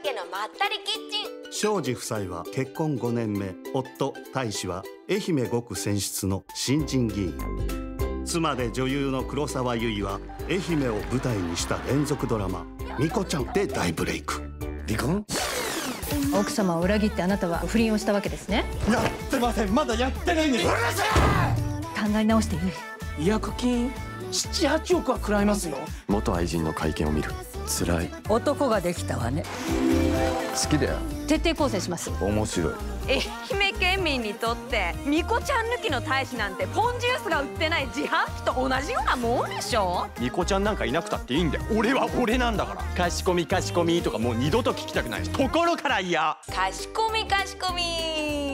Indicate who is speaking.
Speaker 1: 家のまったりキッチン。
Speaker 2: 庄司夫妻は結婚5年目、夫大使は愛媛5区選出の新人議員。妻で女優の黒沢結衣は愛媛を舞台にした連続ドラマ「みこちゃん」で大ブレイク。離婚？
Speaker 3: 奥様を裏切ってあなたは不倫をしたわけですね。
Speaker 4: やってません。まだやってないんです。
Speaker 3: 考え直していい？
Speaker 4: 違約金7、8億は食らいますよ。
Speaker 5: 元愛人の会見を見る。辛い。
Speaker 6: 男ができたわね。
Speaker 5: 好きだよ。
Speaker 3: 徹底抗戦します。
Speaker 5: 面白い。
Speaker 1: 愛媛県民にとってみこちゃん抜きの大使なんてポンジュースが売ってない自販機と同じようなもんでしょ。
Speaker 5: ニコちゃんなんかいなくたっていいんだよ。俺は俺なんだから。かしこみかしこみとかもう二度と聞きたくない。ところから嫌。
Speaker 1: かしこみかしこみ。